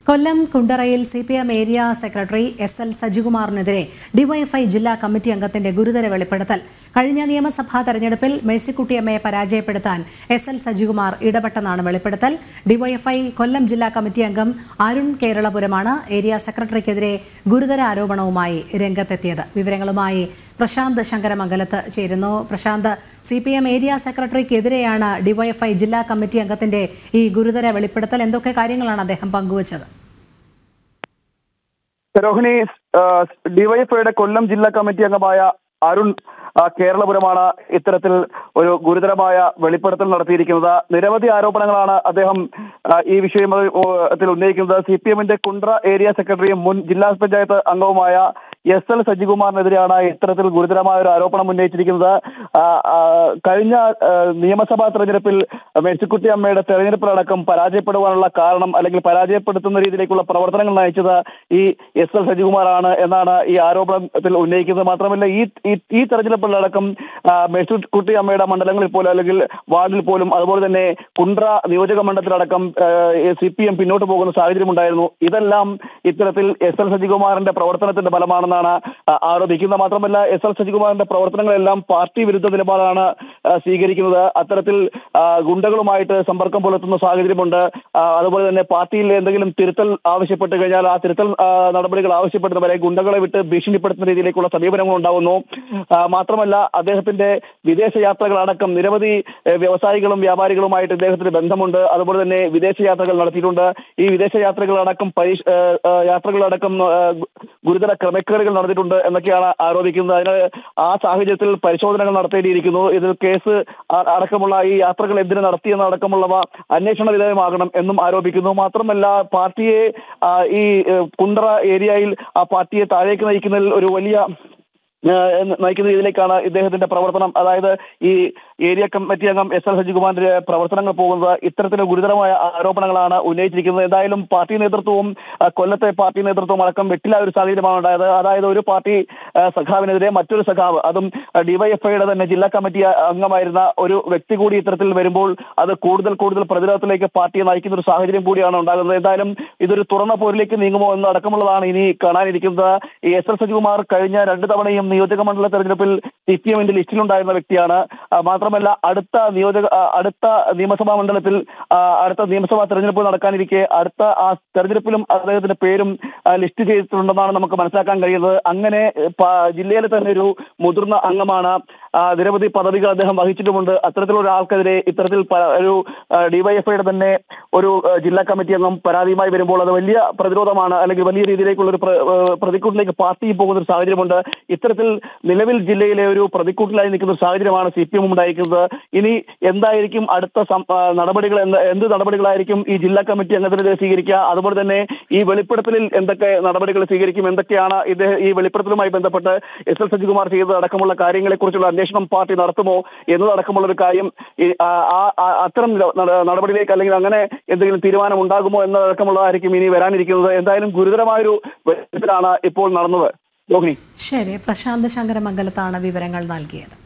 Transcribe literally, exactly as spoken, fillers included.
കൊല്ലം കുണ്ടറയിൽ C P M area secretary S L സജികുമാറിനെതിരെ DYFI ജില്ലാ കമ്മിറ്റി അംഗത്തിന്റെ ഗുരുതര വെളിപ്പെടുത്തൽ. കഴിഞ്ഞ നിയമസഭാ തെരഞ്ഞെടുപ്പിൽ മേഴ്സിക്കുട്ടിയമ്മയെ പരാജയപ്പെടുത്താൻ എസ് എൽ സജികുമാർ ഇടപെട്ടെന്നാണ് വെളിപ്പെടുത്തൽ. ഡിവൈഎഫ്ഐ കൊല്ലം ജില്ലാ കമ്മിറ്റി അംഗം അരുൺ കേരളപുരമാണ് ഏരിയ സെക്രട്ടറിക്കെതിരെ ഗുരുതര ആരോപണവുമായി രംഗത്തെത്തിയത്. വിവരങ്ങളുമായി പ്രശാന്ത് ശങ്കരമംഗലത്ത് ചേരുന്നു. Prashanth, C P M area സെക്രട്ടറിക്കെതിരെയാണ് ഡിവൈഎഫ്ഐ ജില്ലാ കമ്മിറ്റി അംഗത്തിന്റെ ഈ ഗുരുതര വെളിപ്പെടുത്തൽ. എന്തൊക്കെ കാര്യങ്ങളാണ് അദ്ദേഹം പങ്കുവച്ചത്? രോഹിണി, ഡിവൈഎഫ്ഐയുടെ കൊല്ലം ജില്ലാ കമ്മിറ്റി അംഗമായ അരുൺ കേരളപുരമാണ് ഇത്തരത്തിൽ ഒരു ഗുരുതരമായ വെളിപ്പെടുത്തൽ നടത്തിയിരിക്കുന്നത്. നിരവധി ആരോപണങ്ങളാണ് അദ്ദേഹം ഈ വിഷയത്തിൽ ഉന്നയിക്കുന്നത്. സി പി എമ്മിന്റെ കുണ്ട്ര ഏരിയ സെക്രട്ടറിയും മുൻ ജില്ലാ പഞ്ചായത്ത് അംഗവുമായ എസ് എൽ സജികുമാറിനെതിരെയാണ് ഇത്തരത്തിൽ ഗുരുതരമായ ഒരു ആരോപണം ഉന്നയിച്ചിരിക്കുന്നത്. കഴിഞ്ഞ നിയമസഭാ തെരഞ്ഞെടുപ്പിൽ മേഴ്സിക്കുട്ടി അമ്മയുടെ തെരഞ്ഞെടുപ്പിലടക്കം പരാജയപ്പെടുവാനുള്ള കാരണം അല്ലെങ്കിൽ പരാജയപ്പെടുത്തുന്ന രീതിയിലേക്കുള്ള പ്രവർത്തനങ്ങൾ നയിച്ചത് ഈ എസ് എൽ സജികുമാറാണ് എന്നാണ് ഈ ആരോപണത്തിൽ ഉന്നയിക്കുന്നത്. മാത്രമല്ല ഈ ഈ തെരഞ്ഞെടുപ്പിലടക്കം മേഴ്സിക്കുട്ടി അമ്മയുടെ മണ്ഡലങ്ങളിൽ പോലും അല്ലെങ്കിൽ വാർഡിൽ പോലും അതുപോലെ തന്നെ കുണ്ട്ര നിയോജക മണ്ഡലത്തിലടക്കം സി പി എം പിന്നോട്ട് പോകുന്ന സാഹചര്യം ഉണ്ടായിരുന്നു. ഇതെല്ലാം ഇത്തരത്തിൽ എസ് എൽ സജികുമാറിന്റെ പ്രവർത്തനത്തിന്റെ ഫലമാണെന്ന് ആരോപിക്കുന്നത്. മാത്രമല്ല എസ് എൽ സജികുമാറിന്റെ പ്രവർത്തനങ്ങളെല്ലാം പാർട്ടി വിരുദ്ധ നിലപാടാണ് സ്വീകരിക്കുന്നത്. അത്തരത്തിൽ ഗുണ്ടകളുമായിട്ട് സമ്പർക്കം പുലർത്തുന്ന സാഹചര്യമുണ്ട്. അതുപോലെ തന്നെ പാർട്ടിയിൽ എന്തെങ്കിലും തിരുത്തൽ ആവശ്യപ്പെട്ട് കഴിഞ്ഞാൽ ആ തിരുത്തൽ നടപടികൾ ആവശ്യപ്പെടുന്നവരെ ഗുണ്ടകളെ വിട്ട് ഭീഷണിപ്പെടുത്തുന്ന രീതിയിലേക്കുള്ള സമീപനങ്ങൾ ഉണ്ടാവുന്നു. മാത്രമല്ല അദ്ദേഹത്തിന്റെ വിദേശ യാത്രകളടക്കം നിരവധി വ്യവസായികളും വ്യാപാരികളുമായിട്ട് ഇദ്ദേഹത്തിന് ബന്ധമുണ്ട്. അതുപോലെ തന്നെ വിദേശ യാത്രകൾ നടത്തിയിട്ടുണ്ട്. ഈ വിദേശ യാത്രകളടക്കം പരീക്ഷ യാത്രകളടക്കം ഗുരുതര ക്രമക്കേടുകൾ നടത്തിയിട്ടുണ്ട് എന്നൊക്കെയാണ് ആരോപിക്കുന്നത്. അതിന് ആ സാഹചര്യത്തിൽ പരിശോധനകൾ നടത്തേണ്ടിയിരിക്കുന്നു. ഇതിൽ കേസ് അടക്കമുള്ള ഈ യാത്രകൾ എന്തിനു നടത്തിയെന്നടക്കമുള്ളവ അന്വേഷണ വിധേയമാകണം എന്നും ആരോപിക്കുന്നു. മാത്രമല്ല പാർട്ടിയെ ഈ കുണ്ട്ര ഏരിയയിൽ ആ പാർട്ടിയെ താഴേക്ക് നയിക്കുന്നതിൽ ഒരു വലിയ നയിക്കുന്ന രീതിയിലേക്കാണ് ഇദ്ദേഹത്തിന്റെ പ്രവർത്തനം. അതായത് ഈ ഏരിയ കമ്മിറ്റി അംഗം എസ് എൽ സജികുമാറിന്റെ പ്രവർത്തനങ്ങൾ പോകുന്നത് ഇത്തരത്തിലെ ഗുരുതരമായ ആരോപണങ്ങളാണ് ഉന്നയിച്ചിരിക്കുന്നത്. എന്തായാലും പാർട്ടി നേതൃത്വവും കൊല്ലത്തെ പാർട്ടി നേതൃത്വവും അടക്കം വെട്ടിലായ ഒരു സാഹചര്യമാണ് ഉണ്ടായത്. അതായത് ഒരു പാർട്ടി സഖാവിനെതിരെ മറ്റൊരു സഖാവ്, അതും ഡിവൈഎഫ്ഐയുടെ തന്നെ ജില്ലാ കമ്മിറ്റി അംഗമായിരുന്ന ഒരു വ്യക്തി കൂടി ഇത്തരത്തിൽ വരുമ്പോൾ അത് കൂടുതൽ കൂടുതൽ പ്രതിരോധത്തിലേക്ക് പാർട്ടിയെ നയിക്കുന്ന ഒരു സാഹചര്യം കൂടിയാണ് ഉണ്ടാകുന്നത്. എന്തായാലും ഇതൊരു തുറന്ന പോരിലേക്ക് നീങ്ങുമോ എന്ന് അടക്കമുള്ളതാണ് ഇനി കാണാനിരിക്കുന്നത്. ഈ എസ് എൽ സജികുമാർ കഴിഞ്ഞ രണ്ടു തവണയും നിയോജക മണ്ഡല തെരഞ്ഞെടുപ്പിൽ സി പി എമ്മിന്റെ ലിസ്റ്റിലുണ്ടായിരുന്ന വ്യക്തിയാണ്. മാത്രമല്ല അടുത്ത നിയോജക അടുത്ത നിയമസഭാ മണ്ഡലത്തിൽ അടുത്ത നിയമസഭാ തെരഞ്ഞെടുപ്പ് നടക്കാനിരിക്കെ അടുത്ത ആ തെരഞ്ഞെടുപ്പിലും അദ്ദേഹത്തിന്റെ പേരും ലിസ്റ്റ് ചെയ്തിട്ടുണ്ടെന്നാണ് നമുക്ക് മനസ്സിലാക്കാൻ കഴിയുന്നത്. അങ്ങനെ ജില്ലയിലെ തന്നെ ഒരു മുതിർന്ന അംഗമാണ്. നിരവധി പദവികൾ അദ്ദേഹം വഹിച്ചിട്ടുമുണ്ട്. അത്തരത്തിലുള്ള ആൾക്കെതിരെ ഇത്തരത്തിൽ ഒരു ഡിവൈഎഫ്ഐയുടെ തന്നെ ഒരു ജില്ലാ കമ്മിറ്റി അംഗം പരാതിയുമായി വരുമ്പോൾ അത് വലിയ പ്രതിരോധമാണ്, അല്ലെങ്കിൽ വലിയ രീതിയിലേക്കുള്ള ഒരു പ്രതിക്കൂട്ടിലേക്ക് പാർട്ടി പോകുന്ന ഒരു സാഹചര്യമുണ്ട്. ഇത്തരത്തിൽ നിലവിൽ ജില്ലയിലെ ഒരു പ്രതിക്കൂട്ടിലായി നിൽക്കുന്ന ഒരു സാഹചര്യമാണ് സി പി എം ഉണ്ടായിരിക്കുന്നത്. ഇനി എന്തായിരിക്കും അടുത്ത നടപടികൾ, എന്ത് നടപടികളായിരിക്കും ഈ ജില്ലാ കമ്മിറ്റി അംഗത്തിനെതിരെ സ്വീകരിക്കുക, അതുപോലെ തന്നെ ഈ വെളിപ്പെടുത്തലിൽ എന്തൊക്കെ നടപടികൾ സ്വീകരിക്കും, എന്തൊക്കെയാണ് ഇത് ഈ വെളിപ്പെടുത്തലുമായി ബന്ധപ്പെട്ട് എസ് എൽ സജികുമാർ ചെയ്തത് അടക്കമുള്ള കാര്യങ്ങളെ കുറിച്ചുള്ള അന്വേഷണം പാർട്ടി നടത്തുമോ എന്നതടക്കമുള്ള ഒരു കാര്യം അത്തരം നടപടിയിലേക്ക് അല്ലെങ്കിൽ അങ്ങനെ എന്തെങ്കിലും തീരുമാനം ഉണ്ടാകുമോ എന്നതടക്കമുള്ളതായിരിക്കും ഇനി വരാനിരിക്കുന്നത്. എന്തായാലും ഗുരുതരമായൊരു വെളിപ്പെടുത്തലാണ് ഇപ്പോൾ നടന്നത്. ശരി, പ്രശാന്ത് ശങ്കരമംഗലത്താണ് വിവരങ്ങൾ നൽകിയത്.